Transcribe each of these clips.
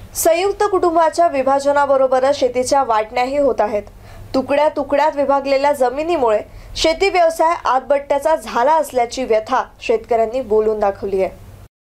संयुक्त कुटुंबाच्या विभाजनाबरोबरच शेतीच्या वाटण्याही होत आहेत। तुकड्या तुकड्यात विभागलेल्या जमिनीमुळे शेती व्यवसाय आतबट्ट्याचा झाला असल्याची व्यथा शेतकऱ्यांनी बोलून दाखवली आहे।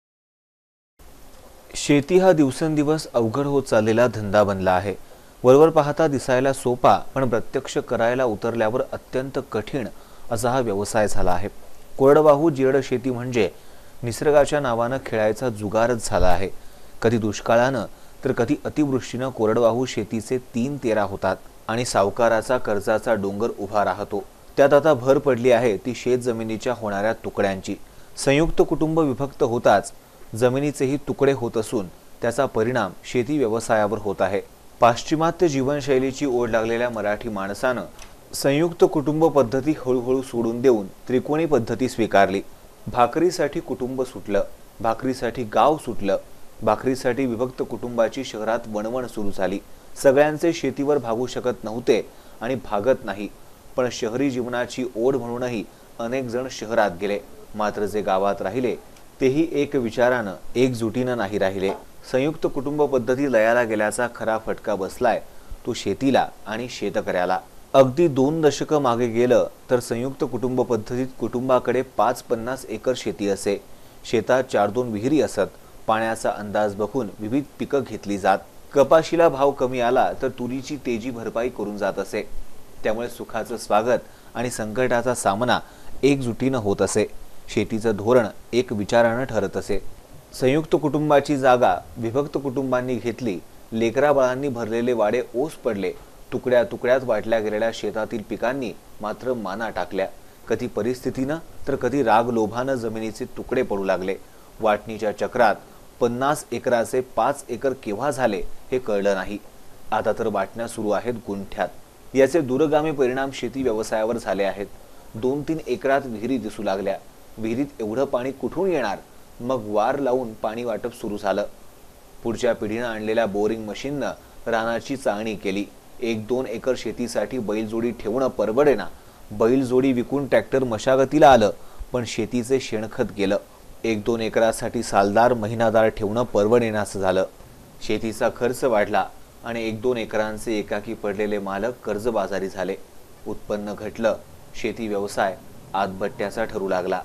शेती हा दिवसेंदिवस अवघड होत चाललेला धंदा बनला आहे। वरवर पाहता दिसायला सोपा पण प्रत्यक्ष करायला उतरल्यावर अत्यंत कठीण असा हा व्यवसाय झाला आहे। कोरडवाहू जिरड शेती म्हणजे निसर्गाच्या नावाने खेळायचा जुगारच झाला आहे। कधी दुष्काळाने तर कधी अतिवृष्टीने कोरडवाहू शेतीचे 3 तेरा होतात आणि सावकाराचा कर्जाचा डोंगर उभा राहतो। त्यात आता भर पडली आहे ती शेत जमिनीच्या होणाऱ्या तुकड्यांची। संयुक्त कुटुंब विभक्त होताच जमिनीचेही तुकडे होत असून त्याचा परिणाम शेती व्यवसायावर होत आहे। पाश्चिमात्य जीवनशैलीची ओढ लागलेल्या मराठी माणसाने संयुक्त कुटुंब पद्धती हळूहळू सोडून देऊन त्रिकोणी पद्धती स्वीकारली। भाकरीसाठी कुटुंब सुटलं, भाकरीसाठी गाव सुटलं, भाकरीसाठी विभक्त कुटुंबाची शहरात वणवण सुरू झाली। सगळ्यांचे शेतीवर भागू शकत नव्हते आणि भागत नाही, पण शहरी जीवनाची ओढ म्हणूनही अनेक जण शहरात गेले। मात्र जे गावात राहिले तेही एक विचारानं एकजुटीनं नाही राहिले। संयुक्त कुटुंब पद्धती लयाला गेल्याचा खरा फटका बसलाय तो शेतीला आणि शेतकऱ्याला। अगदी 2 दशक मागे गेलं तर संयुक्त कुटुंब पद्धतीत कुटुंबाकडे 5-50 एकर शेती असे। शेतात 4-2 विहिरी असत। पाण्याचा अंदाज बघून विविध पिकं घेतली जात। कपाशीला भाव कमी आला तर तुरीची तेजी भरपाई करून जात असे। त्यामुळे सुखाचं स्वागत आणि संकटाचा सामना एकजुटीनं होत असे। शेतीचं धोरण एक विचारानं ठरत असे। संयुक्त कुटुंबाची जागा विभक्त कुटुंबांनी घेतली। लेकराबाळांनी भरलेले वाडे ओस पडले। तुकड्या तुकड्यात वाटल्या गेलेल्या शेतातील पिकांनी मात्र माना टाकल्या। कधी परिस्थितीनं तर कधी राग लोभानं जमिनीचे तुकडे पडू लागले। वाटणीच्या चक्रात 50 एकराचे 5 एकर केव्हा झाले हे कळलं नाही। आता तर वाटण्या सुरू आहेत गुंठ्यात। याचे दूरगामी परिणाम शेती व्यवसायावर झाले आहेत। 2-3 एकरात विहिरी दिसू लागल्या। विहिरीत एवढं पाणी कुठून येणार? मग वार लावून पाणी वाटप सुरू झालं। पुढच्या पिढीनं आणलेल्या बोरिंग मशीननं रानाची चाळणी केली। 1-2 एकर शेतीसाठी बैलजोडी ठेवणं परवडेना। बैलजोडी विकून ट्रॅक्टर मशागतीला आलं, पण शेतीचे शेणखत गेलं। 1-2 एकरासाठी सालदार महिनादार ठेवणं परवडेनासं झालं। शेतीचा खर्च वाढला आणि 1-2 एकरांचे एकाकी पडलेले मालक कर्जबाजारी झाले। उत्पन्न घटलं, शेती व्यवसाय आतबट्ट्याचा ठरू लागला।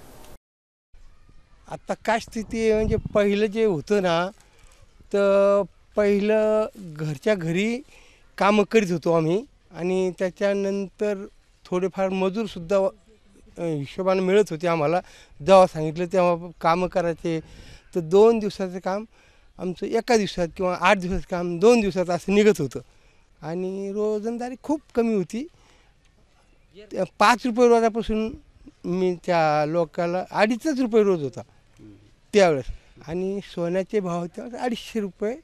आता काय स्थिती आहे म्हणजे पहिलं जे होतं ना, तर पहिलं घरच्या घरी कामं करीत होतो आम्ही आणि त्याच्यानंतर थोडेफार मजूरसुद्धा हिशोबाने मिळत होते आम्हाला। जेव्हा सांगितलं तेव्हा कामं करायचे, तर 2 दिवसाचं काम आमचं एका दिवसात किंवा 8 दिवसाचं काम 2 दिवसात असं निघत होतं आणि रोजंदारी खूप कमी होती। 5 रुपये रोजापासून मी त्या लोकाला 250 रुपये रोज होता त्यावेळेस आणि सोन्याचे भाव त्यावेळेस 250 रुपये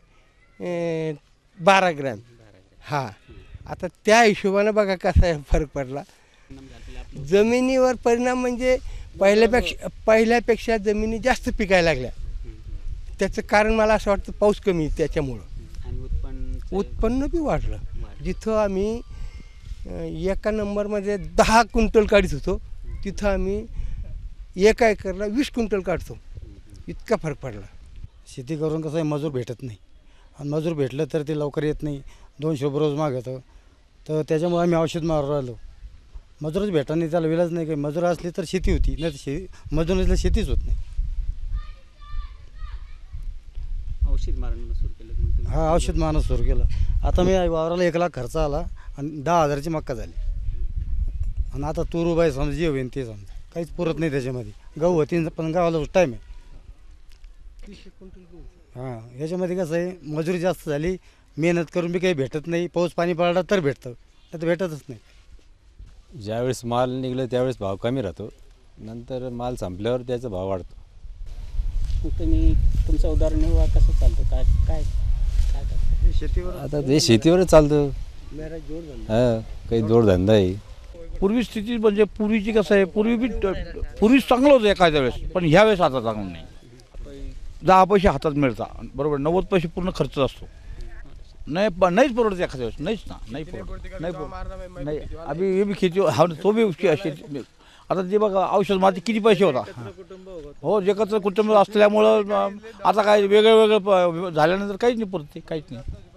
12 ग्रॅम। हां, आता त्या हिशोबानं बघा कसा फरक पडला। जमिनीवर परिणाम म्हणजे पहिल्यापेक्षा जमिनी जास्त पिकायला लागल्या। त्याचं कारण मला असं वाटतं पाऊस कमी त्याच्यामुळं उत्पन्न बी वाढलं। जिथं आम्ही एका नंबरमध्ये 10 क्विंटल काढत होतो तिथं आम्ही 1 एकरला 20 क्विंटल काढतो। इतका फरक पडला। शेती करून कसं आहे, मजूर भेटत नाही आणि मजूर भेटलं तर ते लवकर येत नाही। 200 रुपये रोज मागतं, तर त्याच्यामुळे आम्ही औषध मारून राहिलो। मजूरच भेटत नाही, त्याला विलाज नाही। काही मजूर असली तर शेती होती, नाही तर मजूर नसलं शेतीच होत नाही। औषध मारणं सुरू केलं? हा, औषध मारणं सुरू केलं। आता मी वावराला 1 लाख खर्च आला आणि 10,000ची मक्का झाली आणि आता तूर उभाय समजा जे होईन ते समजा काहीच पुरत नाही त्याच्यामध्ये। गहू होती पण गावाला टाईम आहे। हां, याच्यामध्ये कसं आहे, मजुरी जास्त झाली, मेहनत करून बी काही भेटत नाही। पाऊस पाणी पडला तर भेटतं, नाही तर भेटतच नाही। ज्यावेळेस माल निघलं त्यावेळेस भाव कमी राहतो, नंतर माल संपल्यावर त्याचा भाव वाढतो। तुम्ही तुमचं उदाहरण कसं चालतं? काय काय काय करतं? शेतीवर आता ते शेतीवरच चालतं। हां, काही जोडधंदा आहे। पूर्वी स्थिती म्हणजे पूर्वीची कसं आहे, पूर्वी चांगलं होतं एखाद्या वेळेस, पण ह्या वेळेस आता चांगलं नाही। 10 पैसे हातात मिळतात बरोबर, 90 पैसे पूर्ण खर्च असतो। नाहीच परवडत एखाद्या वेळेस, नाहीच ना, नाही परवडत, नाही। अभी ये भी खेती, हाँ तो भी उसकी आता जे बघा औषध माती किती पैसे होता हो एकत्र कुटुंब असल्यामुळं आता काय वेगळं वेगळं झाल्यानंतर काहीच नाही पुरते काहीच नाही.